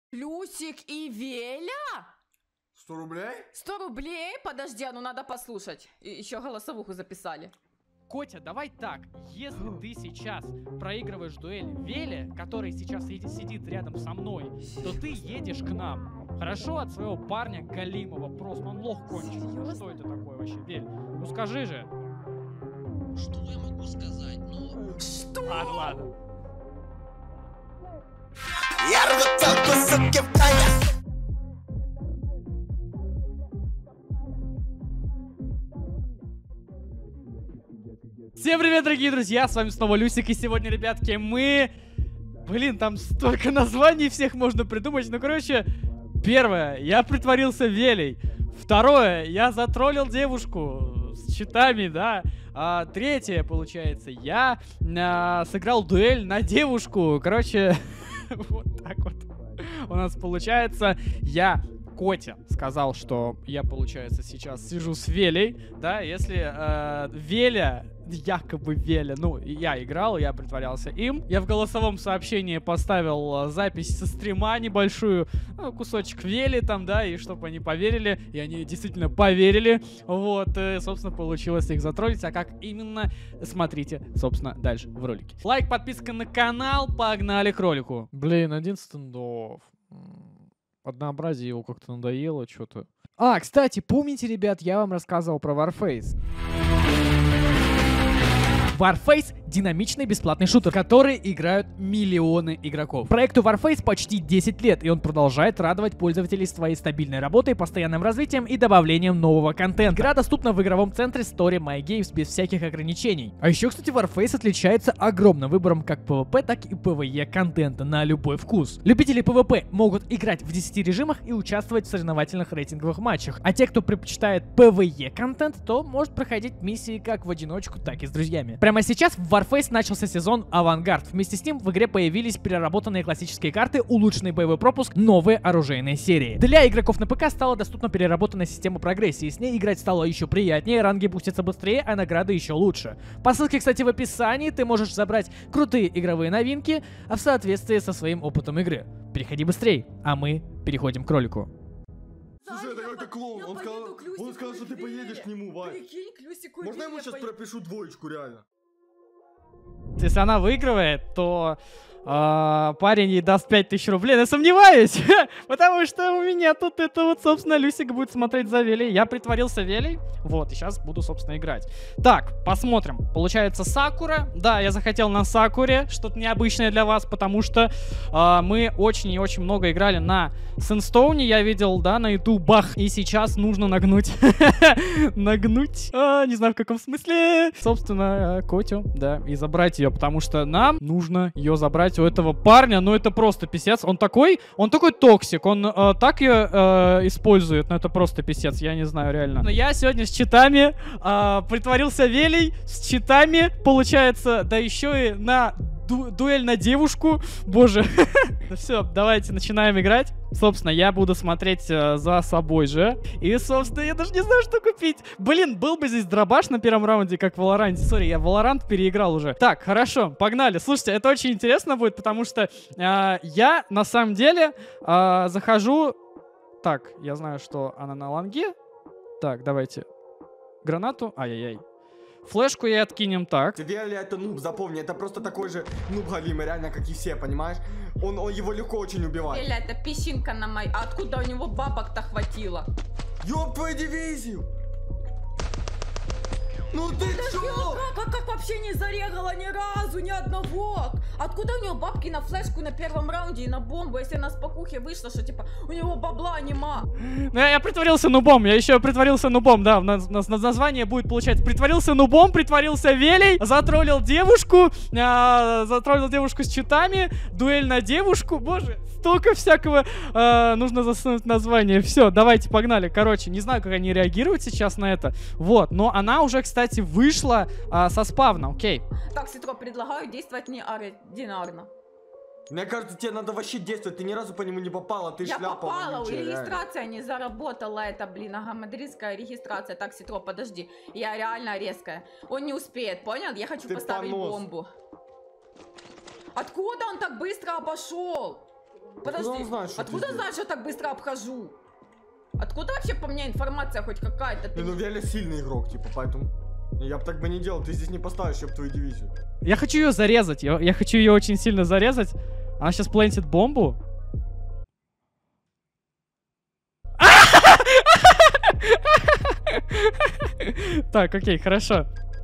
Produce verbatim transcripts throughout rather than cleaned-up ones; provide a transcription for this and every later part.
Люсик и Веля? Сто рублей? Сто рублей? Подожди, а ну надо послушать. И еще голосовуху записали. Котя, давай так, если ты сейчас проигрываешь дуэль Веле, который сейчас сидит рядом со мной, то ты едешь к нам. Хорошо, от своего парня Галимова, просто он лох конченый. Ну, что это такое вообще, Вель? Ну скажи же. Что я могу сказать? Ну... Что? Ладно, ладно. Я рву целку, суки, в танец. Всем привет, дорогие друзья, с вами снова Люсик, и сегодня, ребятки, мы... Блин, там столько названий всех можно придумать, ну, короче, первое, я притворился Велей. Второе, я затроллил девушку с читами, да. А, третье, получается, я а, сыграл дуэль на девушку. Короче, вот так вот у нас получается. Я... Котя сказал, что я, получается, сейчас сижу с Велей, да, если э, Веля, якобы Веля, ну, я играл, я притворялся им, я в голосовом сообщении поставил э, запись со стрима небольшую, ну, кусочек Вели там, да, и чтобы они поверили, и они действительно поверили, вот, и, собственно, получилось их затроллить, а как именно, смотрите, собственно, дальше в ролике. Лайк, подписка на канал, погнали к ролику. Блин, один стендов. Однообразие его как-то надоело, что-то. А, кстати, помните, ребят, я вам рассказывал про Warface. Warface — динамичный бесплатный шутер, в который играют миллионы игроков. Проекту Warface почти десять лет, и он продолжает радовать пользователей своей стабильной работой, постоянным развитием и добавлением нового контента. Игра доступна в игровом центре Story My Games без всяких ограничений. А еще, кстати, Warface отличается огромным выбором как пи ви пи, так и пи ви и контента на любой вкус. Любители пи ви пи могут играть в десяти режимах и участвовать в соревновательных рейтинговых матчах, а те, кто предпочитает пи ви и контент, то может проходить миссии как в одиночку, так и с друзьями. Прямо сейчас в Warface начался сезон Авангард. Вместе с ним в игре появились переработанные классические карты, улучшенный боевой пропуск, новые оружейные серии. Для игроков на ПК стала доступна переработанная система прогрессии. С ней играть стало еще приятнее, ранги бустятся быстрее, а награды еще лучше. По ссылке, кстати, в описании ты можешь забрать крутые игровые новинки, а в соответствии со своим опытом игры. Переходи быстрее, а мы переходим к ролику. Слушай, это какой-то клоун. Он сказал, он сказал, что ты поедешь к нему, Вань. Прикинь, к Люсику и Можно я ему Веле сейчас поеду? пропишу двоечку, реально? Если она выигрывает, то э, парень ей даст пять тысяч рублей. Но я сомневаюсь, потому что у меня тут это вот, собственно, Люсик будет смотреть за Велей. Я притворился Велей, вот, и сейчас буду, собственно, играть. Так, посмотрим. Получается Сакура. Да, я захотел на Сакуре, что-то необычное для вас, потому что э, мы очень и очень много играли на Сэнстоуне, я видел, да, на ютубах. И сейчас нужно нагнуть. Нагнуть. А, не знаю, в каком смысле. Собственно, Котю, да, и забрать ее, потому что нам нужно ее забрать у этого парня. Ну, это просто писец. Он такой, он такой токсик. Он э, так ее э, использует. Ну, это просто писец, я не знаю, реально. Но я сегодня с читами э, притворился Велей, с читами, получается, да еще и на ду дуэль на девушку. Боже. Ну все, давайте начинаем играть. Собственно, я буду смотреть э, за собой же. И, собственно, я даже не знаю, что купить. Блин, был бы здесь дробаш на первом раунде, как в Valorant. Сори, я в Valorant переиграл уже. Так, хорошо, погнали. Слушайте, это очень интересно будет, потому что э, я, на самом деле, э, захожу... Так, я знаю, что она на лонге. Так, давайте. Гранату. Ай-яй-яй. Флешку ей откинем так. Веля это нуб, запомни, это просто такой же нуб галимый, реально, как и все, понимаешь? Он, он его легко очень убивает. Веля, это песчинка на мой... А откуда у него бабок-то хватило? Ёб твою дивизию! Ну ты чё? Как, как вообще не зарегала ни разу, ни одного? Откуда у него бабки на флешку на первом раунде и на бомбу, если у нас по кухе вышло, что типа у него бабла нема? Ну, я, я притворился нубом, я еще притворился нубом, да, на, на, на название будет получать. Притворился нубом, притворился Велей, затроллил девушку, а, затроллил девушку с читами, дуэль на девушку, боже, столько всякого а, нужно засунуть название. Все, давайте, погнали. Короче, не знаю, как они реагируют сейчас на это, вот, но она уже, кстати, вышла а, со спавна, окей. Так, Ситро, предлагаю действовать неординарно. Мне кажется, тебе надо вообще действовать, ты ни разу по нему не попала, ты Я шляпа попала, вонючая, регистрация не заработала, это, блин, ага, мадридская регистрация. Так, Ситро, подожди, я реально резкая. Он не успеет, понял? Я хочу Ты поставить понос. бомбу. Откуда он так быстро обошел? Подожди, он знает, что ты откуда здесь? знаешь, что я так быстро обхожу? Откуда вообще по мне информация хоть какая-то? Ты Ну, Веля сильный игрок, типа, поэтому... Я бы так бы не делал, ты здесь не поставишь, чтоб твою дивизию. Я хочу ее зарезать. Я, я хочу ее очень сильно зарезать. Она сейчас плентит бомбу. Так, окей, хорошо.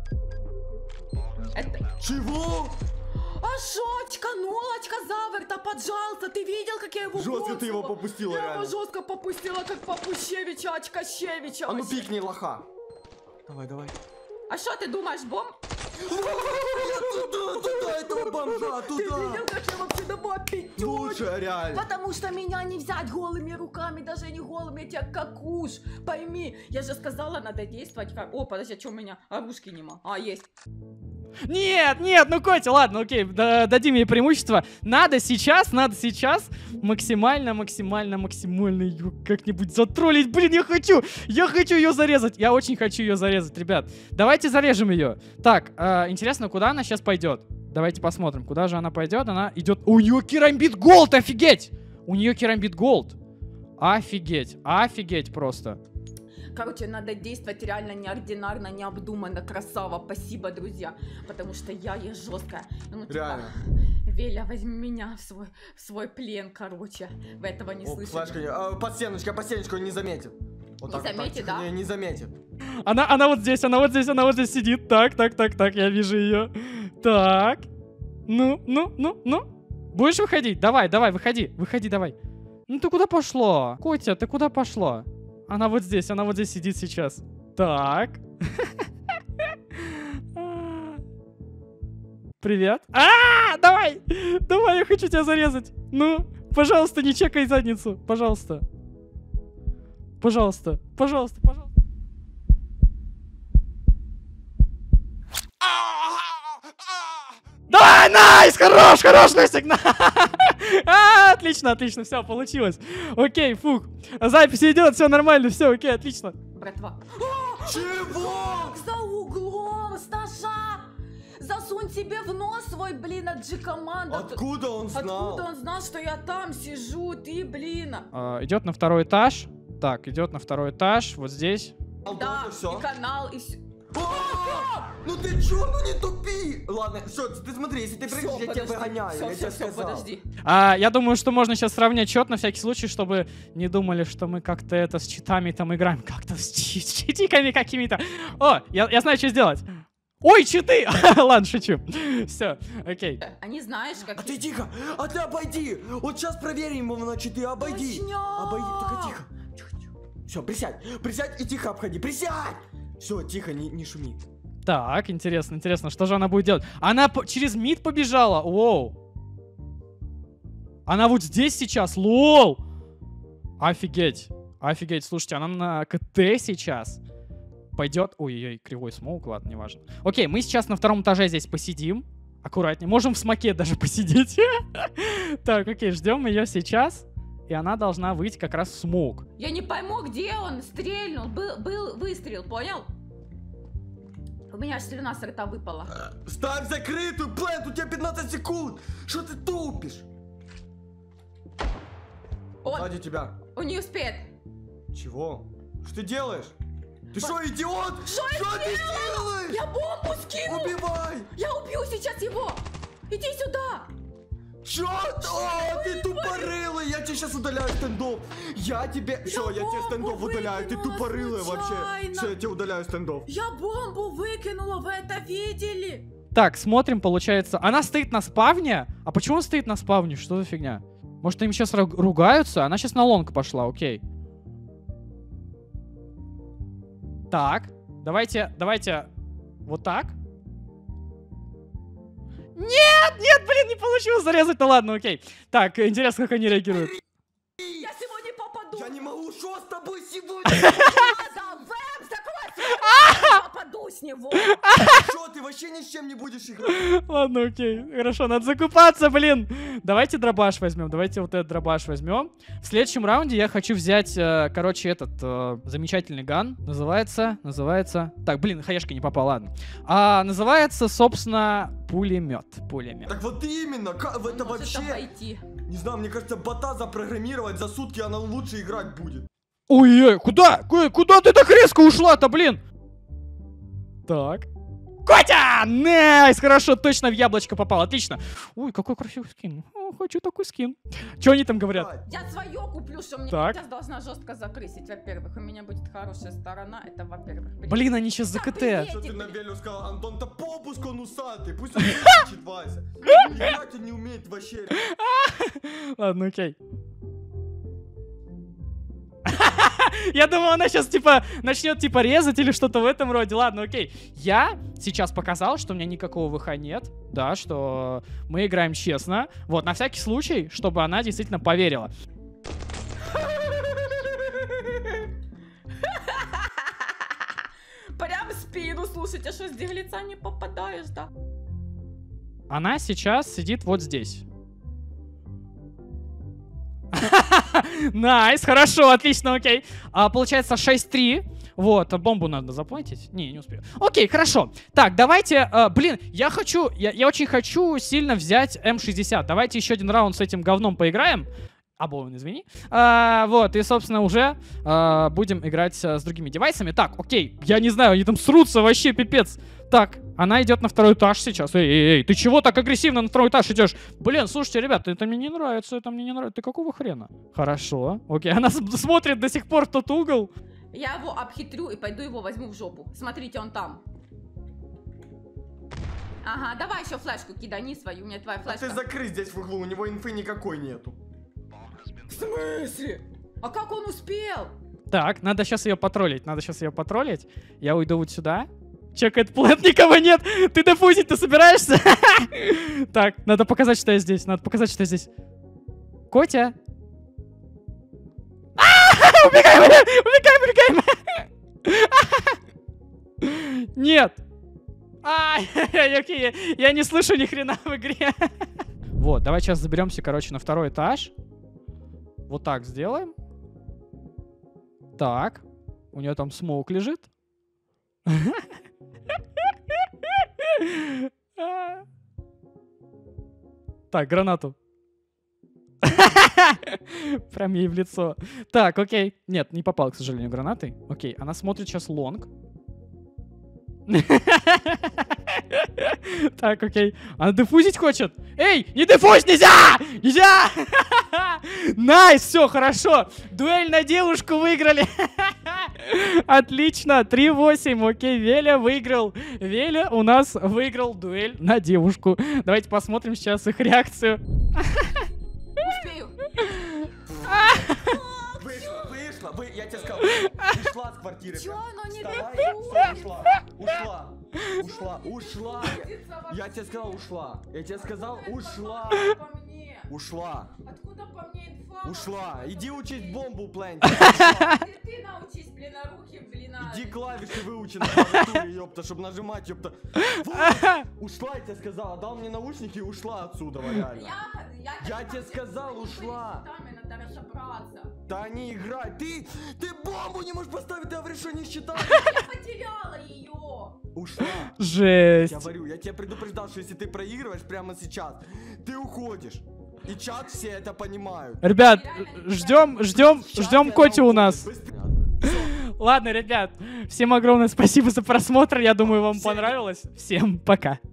Это... Чего? Ашочка, нолочка, заверта, поджался. Ты видел, как я его Жестко ты его коцала? попустила, Я реально. его жестко попустила, как Попущевича, Очкащевича. А ну вообще. пикни лоха. Давай, давай. А что ты думаешь, бомб? Туда, туда, этого бомжа, Ты видел, как я вообще домой пятёрку? Лучше, реально. Потому что меня не взять голыми руками, даже не голыми, я тебя как уж. Пойми, я же сказала, надо действовать как... О, подожди, а что у меня? Оружки нема. А, есть. Нет, нет, ну Котя, ладно, окей, да- дадим ей преимущество. Надо сейчас, надо сейчас максимально, максимально, максимально ее как-нибудь затроллить. Блин, я хочу, я хочу ее зарезать. Я очень хочу ее зарезать, ребят. Давайте зарежем ее. Так, э, интересно, куда она сейчас пойдет? Давайте посмотрим, куда же она пойдет. Она идет... У нее керамбит голд, офигеть! У нее керамбит голд. Офигеть, офигеть просто. Короче, надо действовать реально неординарно, необдуманно, красава. Спасибо, друзья. Потому что я ей жесткая. Ну, типа, Реально. Веля, возьми меня в свой, в свой плен, короче. Вы этого не О, слышали. флешка, не- а, под стеночкой, под стеночкой он не заметит. Вот Не так вот, так, заметит, тихо, да? Не, не заметит. Она, она вот здесь, она вот здесь, она вот здесь сидит. Так, так, так, так, я вижу ее. Так. Ну, ну, ну, ну. Будешь выходить? Давай, давай, выходи, выходи, давай. Ну ты куда пошла? Котя, ты куда пошла? Она вот здесь, она вот здесь сидит сейчас. Так. Привет. А, давай, давай, я хочу тебя зарезать. Ну, пожалуйста, не чекай задницу, пожалуйста. Пожалуйста, пожалуйста, пожалуйста. Давай, найс, хорош, хорош, Лысик. А, отлично, отлично, все, получилось. Окей, фух, запись идет, все нормально, все, окей, отлично. Братва. Чего? За углом, с ножа! Засунь себе в нос свой, блин, от G-команда. Откуда он знал? Откуда он знал, что я там сижу? Ты, блин. А, идет на второй этаж. Так, идет на второй этаж, вот здесь. Да, все. и канал, и все. Ну ты чё, ну не тупи! Ладно, все, ты смотри, если ты прыгаешь, я тебя выгоняю, Все, я все, тебе все, сказал. подожди. А, я думаю, что можно сейчас сравнять счет на всякий случай, чтобы не думали, что мы как-то это с читами там играем, как-то с, чи- с читиками какими-то. О, я, я знаю, что сделать. Ой, читы! Ладно, шучу. Все, окей. Они знаешь, как... А ты тихо, а ты обойди! Вот сейчас проверим его на читы, обойди! Точняк! Обойди, только тихо. Все, присядь, присядь и тихо обходи, присядь! Все, тихо, не, не шуми. Так, интересно, интересно, что же она будет делать? Она по- через мид побежала, воу. Она вот здесь сейчас, лол. Офигеть, офигеть, слушайте, она на КТ сейчас пойдет. Ой-ой-ой, кривой смоук, ладно, неважно. Окей, мы сейчас на втором этаже здесь посидим. Аккуратнее, можем в смоке даже посидеть. Так, окей, ждем ее сейчас. И она должна выйти как раз в смоук. Я не пойму, где он стрельнул. Был, был выстрел, понял? У меня аж слюна с рта выпала. Ставь закрытую, плент, у тебя пятнадцать секунд! Что ты тупишь? Он, Сзади тебя. он не успеет. Чего? Что ты делаешь? Ты что, идиот? Что Что ты делаешь? Я бомбу скину! Убивай! Я убью сейчас его! Иди сюда! Чё? О, ты тупорылый! Я тебе сейчас удаляю стендов! Я тебе... Все, я тебе бомбу стендов удаляю, ты выкинула тупорылый вообще! случайно. Все, я тебе удаляю стендов. Я бомбу выкинула, вы это видели? Так, смотрим, получается. Она стоит на спавне. А почему она стоит на спавне? Что за фигня? Может, им сейчас ругаются? Она сейчас на лонг пошла, окей. Так, давайте, давайте вот так. Нет, нет, блин, не получилось зарезать. Ну ладно, окей. Так, интересно, как они реагируют. Я сегодня попаду! Я не могу, что с тобой сегодня? За веб, закройся! Я попаду с него! Что, ты вообще ни с чем не будешь играть? Ладно, окей. Хорошо, надо закупаться, блин. Давайте дробаш возьмем. Давайте вот этот дробаш возьмем. В следующем раунде я хочу взять, э, короче, этот э, замечательный ган. Называется, называется... Так, блин, хаешка не попала, ладно. А, называется, собственно, пулемет. Пулемет. Так вот именно, как, это Может вообще... обойти. Не знаю, мне кажется, бота запрограммировать за сутки, она лучше играть будет. Ой-ой, куда? Ку- Куда ты так резко ушла-то, блин? Так. Котя! Найс! Хорошо, точно в яблочко попал. Отлично. Ой, какой красивый скин. О, хочу такой скин. Че они там говорят? Я свое куплю, что мне Так. сейчас должна жестко закрысить. Во-первых, у меня будет хорошая сторона. Это во-первых. Блин, они сейчас за Да, КТ. привет. Что ты на Велю сказал? Антон-то попуск он усатый. Пусть он вылечит, Вася. Играть он не умеет вообще. Ладно, окей. Я думал, она сейчас, типа, начнет, типа, резать или что-то в этом роде. Ладно, окей. Я сейчас показал, что у меня никакого ВХ нет. Да, что мы играем честно. Вот, на всякий случай, чтобы она действительно поверила. Прям в спину, слушайте, что с деглица не попадаешь, да? Она сейчас сидит вот здесь. Найс, хорошо, отлично, окей. А, получается шесть три. Вот, бомбу надо заплатить. Не, не успею. Окей, хорошо. Так, давайте, а, блин, я хочу, я, я очень хочу сильно взять эм шестьдесят. Давайте еще один раунд с этим говном поиграем. Обоим, извини. А, вот, и, собственно, уже а, будем играть а, с другими девайсами. Так, окей, я не знаю, они там срутся вообще, пипец. Так, она идет на второй этаж сейчас. Эй, эй, эй, ты чего так агрессивно на второй этаж идешь? Блин, слушайте, ребята, это мне не нравится, это мне не нравится. Ты какого хрена? Хорошо, окей, она смотрит до сих пор в тот угол. Я его обхитрю и пойду его возьму в жопу. Смотрите, он там. Ага, давай еще флешку кидани свою, у меня твоя А флешка. ты закрой здесь в углу, у него инфы никакой нету. В смысле? А как он успел? Так, надо сейчас ее потроллить, надо сейчас ее потроллить. Я уйду вот сюда. Чекает плент, никого нет. Ты дефузить, ты собираешься? Так, надо показать, что я здесь. Надо показать, что я здесь. Котя. Убегаем, убегаем, убегаем. Нет. Ай, окей, я не слышу ни хрена в игре. Вот, давай сейчас заберемся, короче, на второй этаж. Вот так сделаем. Так. У нее там смоук лежит. Так, гранату. Прям ей в лицо. Так, окей. Нет, не попал, к сожалению, гранатой. Окей, она смотрит сейчас лонг. Так, окей. Она дефузить хочет. Эй, не дефузь, нельзя! Нельзя! Найс, все, хорошо. Дуэль на девушку выиграли. Отлично, три восемь, окей, Веля выиграл. Веля у нас выиграл дуэль на девушку. Давайте посмотрим сейчас их реакцию. Успею. Вышла, вышла, вы, я тебе сказал, ушла с квартиры. Чё оно не Вставай, дефузит? всё, ушла, ушла, ушла, ушла. Я тебе сказал, ушла. Я тебе сказал, ушла. По мне. Ушла, Откуда по мне инфа? ушла. Иди учить бомбу плентить. Ты научись, блин, на руки, блин, а. Иди клавиши выучи на клавиатуре, ёпта, чтобы нажимать, ёпта. Вот. Ушла, я тебе сказал, дал мне наушники и ушла отсюда, реально. Я, Я тебе сказал, ушла. Надо разобраться. Да не играй, ты, ты бомбу не можешь поставить, ты говоришь, что не считал. Я потеряла ее. Ушла. Жесть. Я говорю, я тебя предупреждал, что если ты проигрываешь прямо сейчас, ты уходишь. И чат все это понимают. Ребят, ждем, ждем, Чат ждем она Котю у уходит. нас. Быстрее. Ладно, ребят, всем огромное спасибо за просмотр. Я думаю, вам Всем- понравилось. Всем пока.